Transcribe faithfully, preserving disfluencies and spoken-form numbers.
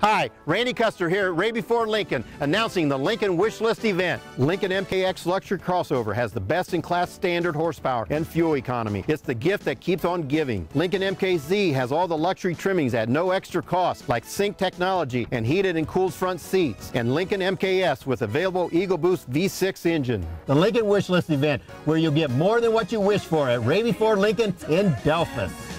Hi, Randy Custer here at Raabe Ford Lincoln, announcing the Lincoln Wish List event. Lincoln M K X Luxury Crossover has the best-in-class standard horsepower and fuel economy. It's the gift that keeps on giving. Lincoln M K Z has all the luxury trimmings at no extra cost, like sync technology and heated and cooled front seats, and Lincoln M K S with available Eagle Boost V six engine. The Lincoln Wish List event, where you'll get more than what you wish for at Raabe Ford Lincoln in Delphos.